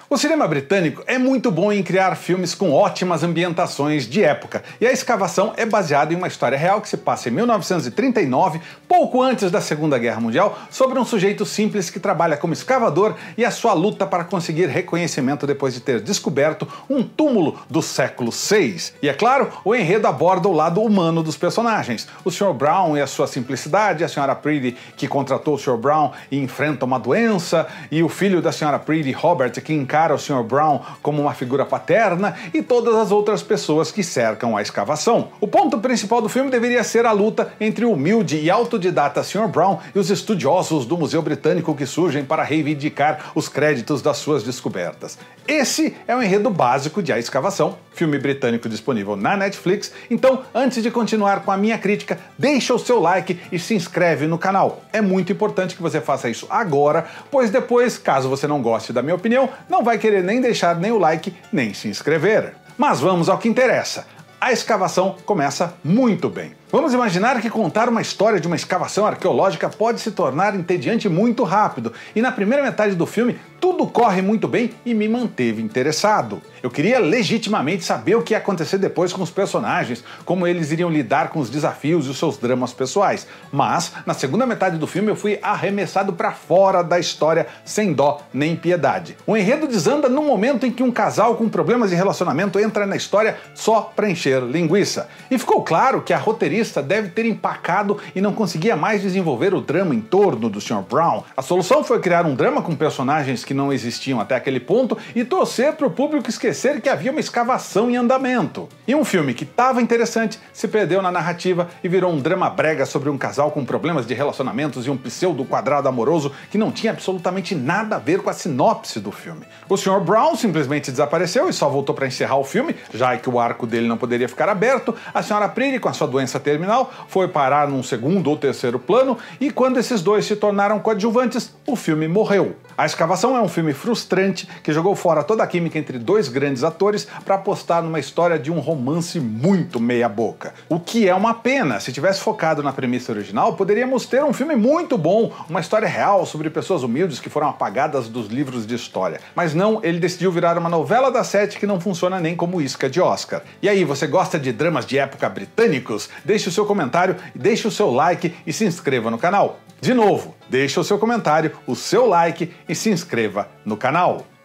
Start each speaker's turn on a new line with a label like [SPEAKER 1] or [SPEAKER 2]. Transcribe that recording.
[SPEAKER 1] O cinema britânico é muito bom em criar filmes com ótimas ambientações de época, e A Escavação é baseado em uma história real que se passa em 1939, pouco antes da Segunda Guerra Mundial, sobre um sujeito simples que trabalha como escavador e a sua luta para conseguir reconhecimento depois de ter descoberto um túmulo do século VI. E é claro, o enredo aborda o lado humano dos personagens. O Sr. Brown e a sua simplicidade, a Sra. Preedy, que contratou o Sr. Brown e enfrenta uma doença, e o filho da Sra. Preedy, Robert, que encara o Sr. Brown como uma figura paterna, e todas as outras pessoas que cercam a escavação. O ponto principal do filme deveria ser a luta entre o humilde e autodidata Sr. Brown e os estudiosos do Museu Britânico que surgem para reivindicar os créditos das suas descobertas. Esse é o enredo básico de A Escavação, filme britânico disponível na Netflix. Então, antes de continuar com a minha crítica, deixa o seu like e se inscreve no canal. É muito importante que você faça isso agora, pois depois, caso você não goste da minha opinião, não vai querer nem deixar nem o like, nem se inscrever. Mas vamos ao que interessa. A escavação começa muito bem. Vamos imaginar que contar uma história de uma escavação arqueológica pode se tornar entediante muito rápido, e na primeira metade do filme tudo corre muito bem e me manteve interessado. Eu queria legitimamente saber o que ia acontecer depois com os personagens, como eles iriam lidar com os desafios e os seus dramas pessoais. Mas, na segunda metade do filme, eu fui arremessado para fora da história sem dó nem piedade. O enredo desanda no momento em que um casal com problemas de relacionamento entra na história só para encher linguiça. E ficou claro que a roteirista deve ter empacado e não conseguia mais desenvolver o drama em torno do Sr. Brown. A solução foi criar um drama com personagens que não existiam até aquele ponto e torcer para o público esquecer que havia uma escavação em andamento. E um filme que estava interessante se perdeu na narrativa e virou um drama brega sobre um casal com problemas de relacionamentos e um pseudo quadrado amoroso que não tinha absolutamente nada a ver com a sinopse do filme. O Sr. Brown simplesmente desapareceu e só voltou para encerrar o filme, já que o arco dele não poderia ficar aberto. A Sra. Preedy, com a sua doença terminal, foi parar num segundo ou terceiro plano, e quando esses dois se tornaram coadjuvantes, o filme morreu. A Escavação é um filme frustrante que jogou fora toda a química entre dois grandes atores para apostar numa história de um romance muito meia-boca. O que é uma pena. Se tivesse focado na premissa original, poderíamos ter um filme muito bom, uma história real sobre pessoas humildes que foram apagadas dos livros de história. Mas não, ele decidiu virar uma novela das sete que não funciona nem como isca de Oscar. E aí, você gosta de dramas de época britânicos? Deixe o seu comentário, deixe o seu like e se inscreva no canal. De novo, deixe o seu comentário, o seu like e se inscreva no canal.